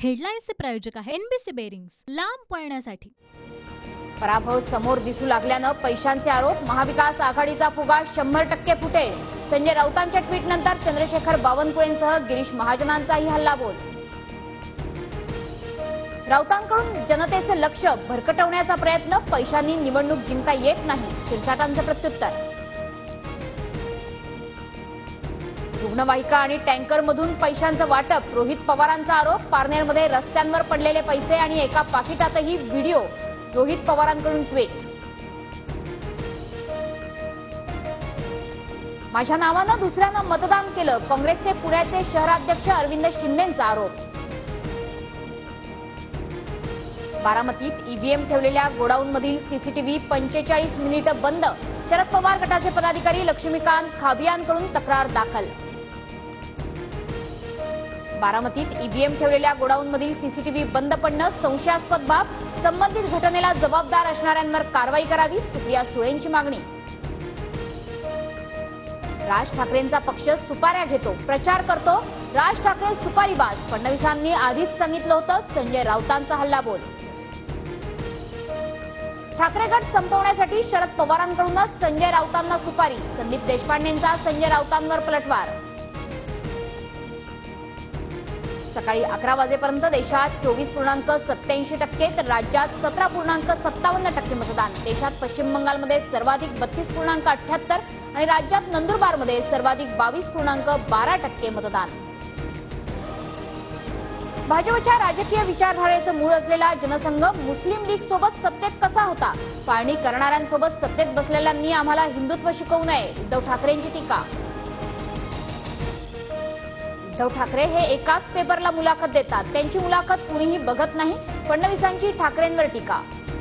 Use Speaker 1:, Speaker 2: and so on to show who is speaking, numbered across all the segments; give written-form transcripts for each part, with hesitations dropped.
Speaker 1: हेडलाईन्सचे प्रायोजक आहे NBC bearings, लांब पळण्यासाठी।
Speaker 2: पराभव समोर दिसू लागल्यानं पैशांचे आरोप, महाविकास आघाडीचा फुगा 100% फुटे। संजय राऊतांच्या ट्विटनंतर चंद्रशेखर बावनकुळेंसह गिरीश महाजनांचाही हल्लाबोल। राऊतांकडून जनतेचे लक्ष भरकटवण्याचा प्रयत्न, पैशांनी निवडणूक जिंकता येत नाही, शिरसाटांचं प्रत्युत्तर। रुग्णवाहिका आणि टँकरमधून पैशांचं वाटप, रोहित पवारांचा आरोप। पारनेरमध्ये रस्त्यांवर पडलेले पैसे आणि एका पाकिटातही व्हिडिओ, रोहित पवारांकडून ट्विट। माझ्या नावानं दुसऱ्यानं मतदान केलं, काँग्रेसचे पुण्याचे शहराध्यक्ष अरविंद शिंदेंचा आरोप। बारामतीत ईव्हीएम ठेवलेल्या गोडाऊनमधील सीसीटीव्ही 45 मिनिटं बंद, शरद पवार गटाचे पदाधिकारी लक्ष्मीकांत खाबियांकडून तक्रार दाखल। बारामतीत ईव्हीएम ठेवलेल्या गोडाऊनमधील सीसीटीव्ही बंद पडणं संशयास्पद बाब, संबंधित घटनेला जबाबदार असणाऱ्यांवर कारवाई करावी, सुप्रिया सुळेंची मागणी। राज ठाकरेंचा पक्ष सुपाऱ्या घेतो, प्रचार करतो, राज ठाकरे सुपारीबाज, फडणवीसांनी आधीच सांगितलं होतं, संजय राऊतांचा हल्लाबोल। ठाकरे गट संपवण्यासाठी शरद पवारांकडूनच संजय राऊतांना सुपारी, संदीप देशपांडेंचा संजय राऊतांवर पलटवार। सकाळी 11 वाजेपर्यंत देशात 24.87% तर राज्यात 17.57% मतदान। देशात पश्चिम बंगालमध्ये सर्वाधिक 32.78 आणि राज्यात नंदुरबारमध्ये सर्वाधिक 22.12% मतदान। भाजपच्या राजकीय विचारधारेचं मूळ असलेला जनसंघ मुस्लिम लीग सोबत सत्तेत कसा होता? फाळणी करणाऱ्यांसोबत सत्तेत बसलेल्यांनी आम्हाला हिंदुत्व शिकवू नये, उद्धव ठाकरेंची टीका। उद्धव ठाकरे हे एकाच पेपरला मुलाखत देतात, त्यांची मुलाखत कुणीही बघत नाही, फडणवीसांची ठाकरेंवर टीका।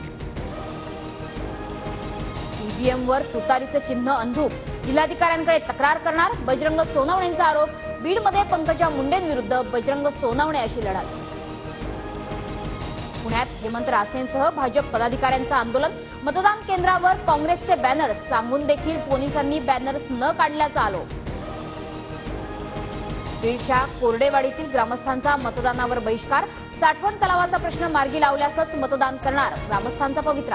Speaker 2: ईव्हीएमवर तुतारीचं चिन्ह अंधूक, जिल्हाधिकाऱ्यांकडे तक्रार करणार, बजरंग सोनवणेंचा आरोप। बीडमध्ये पंकजा मुंडेंविरुद्ध बजरंग सोनवणे अशी लढत। पुण्यात हेमंत रासनेंसह भाजप पदाधिकाऱ्यांचं आंदोलन, मतदान केंद्रावर काँग्रेसचे बॅनर्स, सांगून देखील पोलिसांनी बॅनर्स न काढल्याचा आरोप। बीडच्या कोरडेवाडीतील ग्रामस्थांचा मतदानावर बहिष्कार, साठवण तलावाचा प्रश्न मार्गी लावल्यासच मतदान करणार, ग्रामस्थांचा पवित्रा।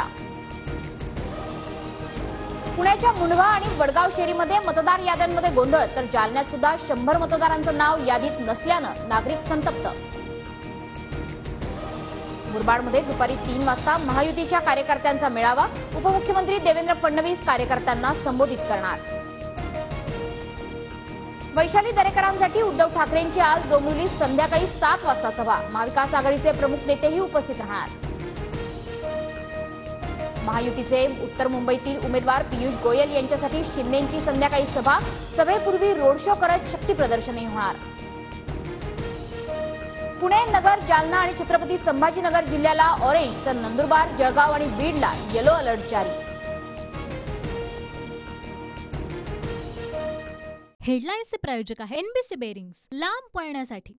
Speaker 2: पुण्याच्या मुंढवा आणि वडगाव शेरीमध्ये मतदार याद्यांमध्ये गोंधळ, तर जालन्यात सुद्धा 100 मतदारांचं नाव यादीत नसल्यानं नागरिक संतप्त। मुरबाडमध्ये दुपारी 3 वाजता महायुतीच्या कार्यकर्त्यांचा मेळावा, उपमुख्यमंत्री देवेंद्र फडणवीस कार्यकर्त्यांना संबोधित करणार। वैशाली दरेकरांसाठी उद्धव ठाकरेंची आज डोंबिवलीत संध्याकाळी 7 वाजता सभा, महाविकास आघाडीचे प्रमुख नेतेही उपस्थित राहणार। महायुतीचे उत्तर मुंबईतील उमेदवार पियुष गोयल यांच्यासाठी शिंदेंची संध्याकाळी सभा, सभेपूर्वी रोड शो करत शक्ती प्रदर्शनही होणार। पुणे, नगर, जालना आणि छत्रपती संभाजीनगर जिल्ह्याला ऑरेंज, तर नंदुरबार, जळगाव आणि बीडला येलो अलर्ट जारी।
Speaker 1: हेडलाईन्सचे प्रायोजक आहे एनबीसी बेरिंग्स, लांब पळण्यासाठी।